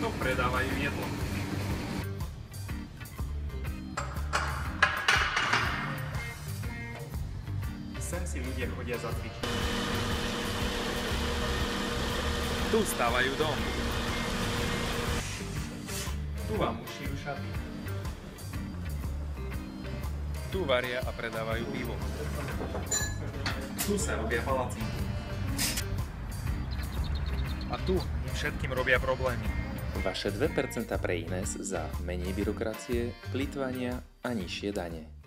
obchodoch predávajú jedlo. Sem si ľudia chodia zacvičiť. Tu stavajú dom. Tu vám ušijú šaty. Tu varia a predávajú pivo. Tu sa robia palacinky. A tu im všetkým robia problémy. Vaše 2% pre Ines za menej byrokracie, plytvania a nižšie dane.